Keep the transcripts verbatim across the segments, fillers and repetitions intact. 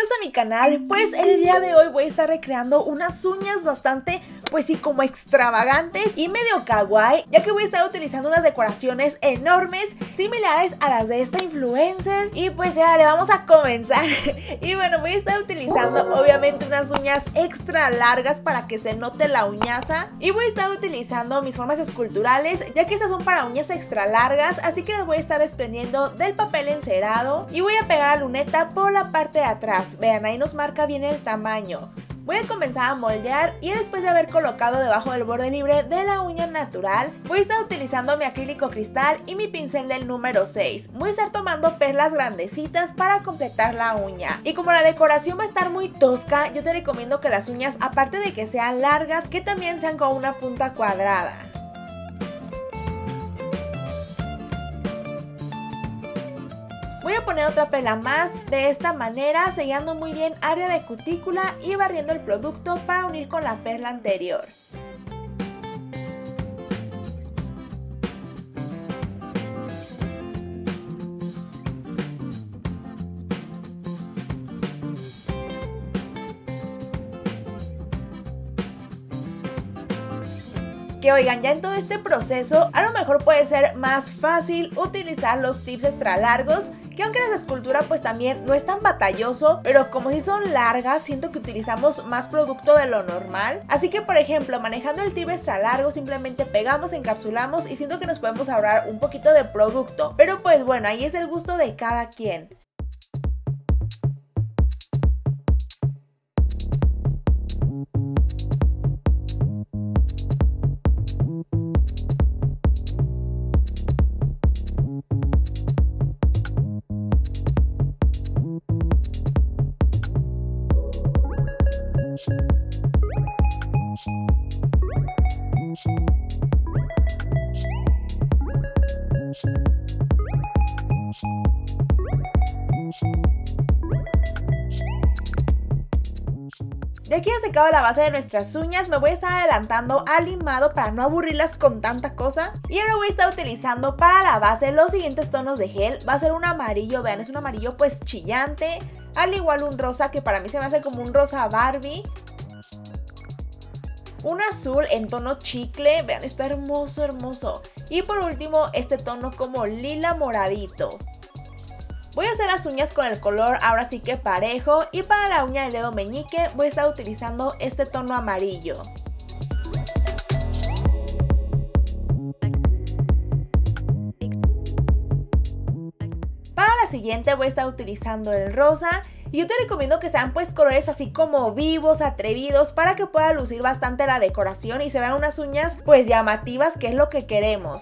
bienvenidos a mi canal. Pues el día de hoy voy a estar recreando unas uñas bastante, pues sí, como extravagantes y medio kawaii, ya que voy a estar utilizando unas decoraciones enormes, similares a las de esta influencer. Y pues ya le vamos a comenzar. Y bueno, voy a estar utilizando obviamente unas uñas extra largas para que se note la uñaza. Y voy a estar utilizando mis formas esculturales, ya que estas son para uñas extra largas, así que las voy a estar desprendiendo del papel encerado. Y voy a pegar la luneta por la parte de atrás. Vean, ahí nos marca bien el tamaño. Voy a comenzar a moldear y después de haber colocado debajo del borde libre de la uña natural, voy a estar utilizando mi acrílico cristal y mi pincel del número seis. Voy a estar tomando perlas grandecitas para completar la uña. Y como la decoración va a estar muy tosca, yo te recomiendo que las uñas, aparte de que sean largas, que también sean con una punta cuadrada. Voy a poner otra perla más de esta manera, sellando muy bien área de cutícula y barriendo el producto para unir con la perla anterior. Que oigan, ya en todo este proceso a lo mejor puede ser más fácil utilizar los tips extra largos, que aunque las esculturas pues también no es tan batalloso, pero como si son largas siento que utilizamos más producto de lo normal. Así que por ejemplo, manejando el tip extra largo simplemente pegamos, encapsulamos y siento que nos podemos ahorrar un poquito de producto. Pero pues bueno, ahí es el gusto de cada quien. Ya que ya se acaba la base de nuestras uñas, me voy a estar adelantando al limado para no aburrirlas con tanta cosa. Y ahora voy a estar utilizando para la base los siguientes tonos de gel. Va a ser un amarillo, vean, es un amarillo pues chillante. Al igual un rosa que para mí se me hace como un rosa Barbie. Un azul en tono chicle, vean, está hermoso, hermoso. Y por último este tono como lila moradito. Voy a hacer las uñas con el color ahora sí que parejo, y para la uña del dedo meñique voy a estar utilizando este tono amarillo. Para la siguiente voy a estar utilizando el rosa, y yo te recomiendo que sean pues colores así como vivos, atrevidos, para que pueda lucir bastante la decoración y se vean unas uñas pues llamativas, que es lo que queremos.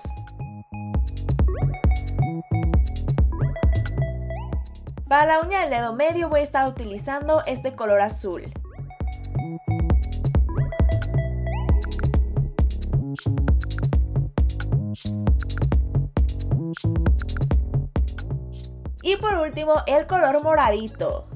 Para la uña del dedo medio voy a estar utilizando este color azul. Y por último el color moradito.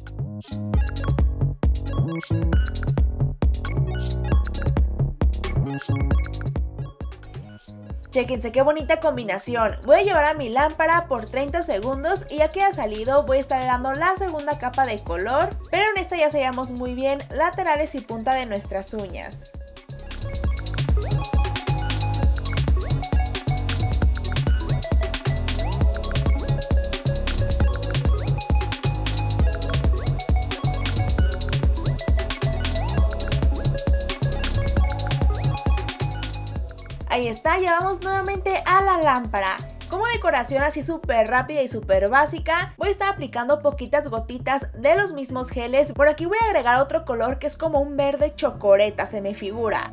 Chéquense qué bonita combinación. Voy a llevar a mi lámpara por treinta segundos y ya que ha salido voy a estar dando la segunda capa de color, pero en esta ya sellamos muy bien laterales y punta de nuestras uñas. Ahí está, ya vamos nuevamente a la lámpara. Como decoración así súper rápida y súper básica, voy a estar aplicando poquitas gotitas de los mismos geles. Por aquí voy a agregar otro color que es como un verde chocolate, se me figura.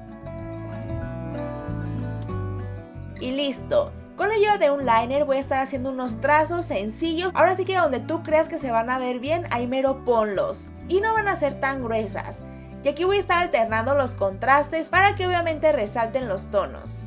Y listo. Con la ayuda de un liner voy a estar haciendo unos trazos sencillos. Ahora sí que donde tú creas que se van a ver bien, ahí mero ponlos. Y no van a ser tan gruesas. Y aquí voy a estar alternando los contrastes para que obviamente resalten los tonos.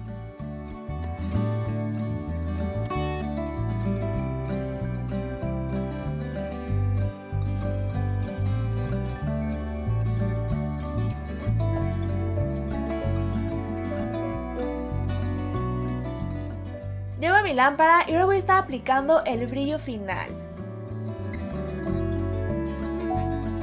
Llevo mi lámpara y ahora voy a estar aplicando el brillo final.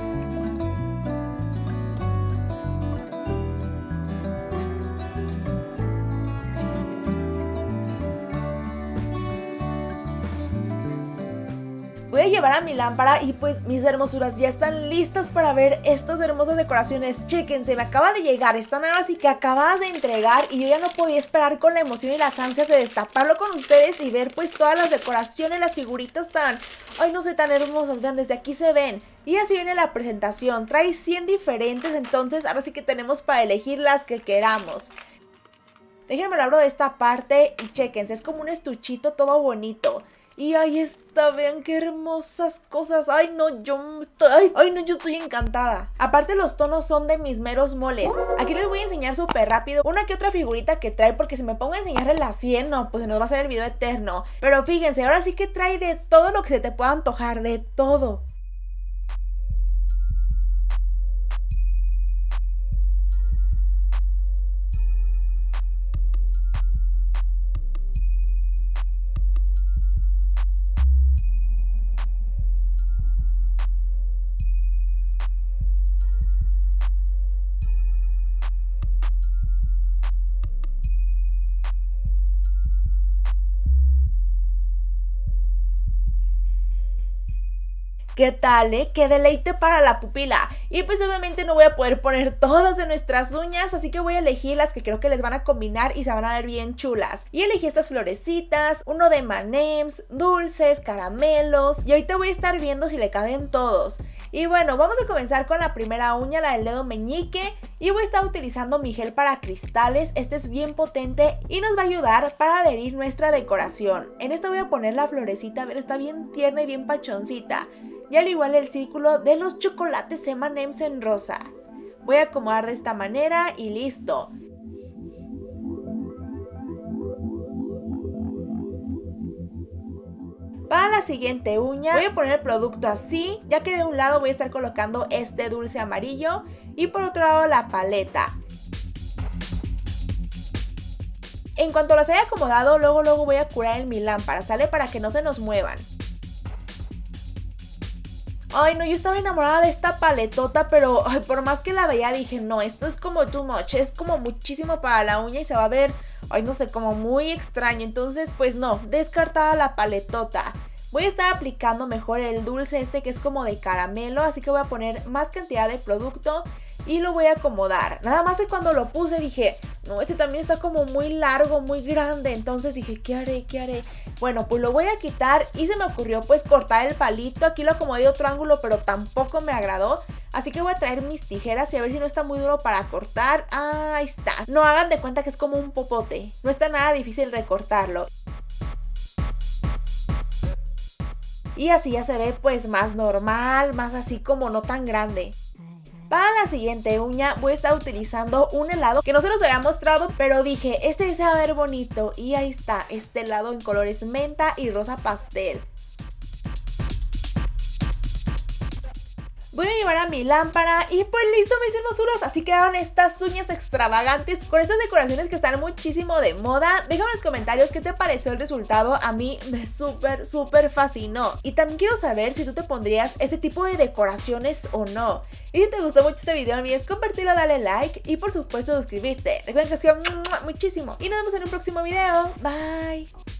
Voy a llevar a mi lámpara y pues mis hermosuras ya están listas para ver estas hermosas decoraciones. Chéquense, me acaba de llegar, están ahora sí que acabadas de entregar y yo ya no podía esperar con la emoción y las ansias de destaparlo con ustedes y ver pues todas las decoraciones, las figuritas tan, ay no sé, tan hermosas. Vean, desde aquí se ven. Y así viene la presentación, trae cien diferentes, entonces ahora sí que tenemos para elegir las que queramos. Déjenme lo abro de esta parte y chéquense, es como un estuchito todo bonito. Y ahí está, vean qué hermosas cosas. Ay no, yo estoy, ay, no, yo estoy encantada. Aparte los tonos son de mis meros moles. Aquí les voy a enseñar súper rápido una que otra figurita que trae, porque si me pongo a enseñarles las cien, no, pues se nos va a hacer el video eterno. Pero fíjense, ahora sí que trae de todo lo que se te pueda antojar, de todo. ¿Qué tal, eh? ¡Qué deleite para la pupila! Y pues obviamente no voy a poder poner todas en nuestras uñas, así que voy a elegir las que creo que les van a combinar y se van a ver bien chulas. Y elegí estas florecitas, uno de eme and eme's, dulces, caramelos, y ahorita voy a estar viendo si le caben todos. Y bueno, vamos a comenzar con la primera uña, la del dedo meñique, y voy a estar utilizando mi gel para cristales. Este es bien potente y nos va a ayudar para adherir nuestra decoración. En esta voy a poner la florecita, a ver, está bien tierna y bien pachoncita. Y al igual el círculo de los chocolates eme and eme's en rosa. Voy a acomodar de esta manera y listo. Para la siguiente uña voy a poner el producto así, ya que de un lado voy a estar colocando este dulce amarillo y por otro lado la paleta. En cuanto las haya acomodado, luego luego voy a curar en mi lámpara, ¿sale? Para que no se nos muevan. Ay no, yo estaba enamorada de esta paletota, pero ay, por más que la veía dije, no, esto es como too much, es como muchísimo para la uña y se va a ver, ay no sé, como muy extraño. Entonces pues no, descartada la paletota. Voy a estar aplicando mejor el dulce este que es como de caramelo, así que voy a poner más cantidad de producto y lo voy a acomodar. Nada más que cuando lo puse dije, no, este también está como muy largo, muy grande. Entonces dije, ¿qué haré? ¿Qué haré? Bueno, pues lo voy a quitar y se me ocurrió pues cortar el palito. Aquí lo acomodé de otro ángulo, pero tampoco me agradó. Así que voy a traer mis tijeras y a ver si no está muy duro para cortar. Ah, ahí está. No hagan de cuenta que es como un popote. No está nada difícil recortarlo. Y así ya se ve pues más normal, más así como no tan grande. Para la siguiente uña voy a estar utilizando un helado que no se los había mostrado, pero dije, este se va a ver bonito. Y ahí está, este helado en colores menta y rosa pastel. Voy a llevar a mi lámpara y pues listo mis hermosuras, así quedaron estas uñas extravagantes con estas decoraciones que están muchísimo de moda. Déjame en los comentarios qué te pareció el resultado, a mí me súper súper fascinó. Y también quiero saber si tú te pondrías este tipo de decoraciones o no. Y si te gustó mucho este video no olvides compartirlo, darle like y por supuesto suscribirte. Recuerden que os quiero muchísimo y nos vemos en un próximo video, bye.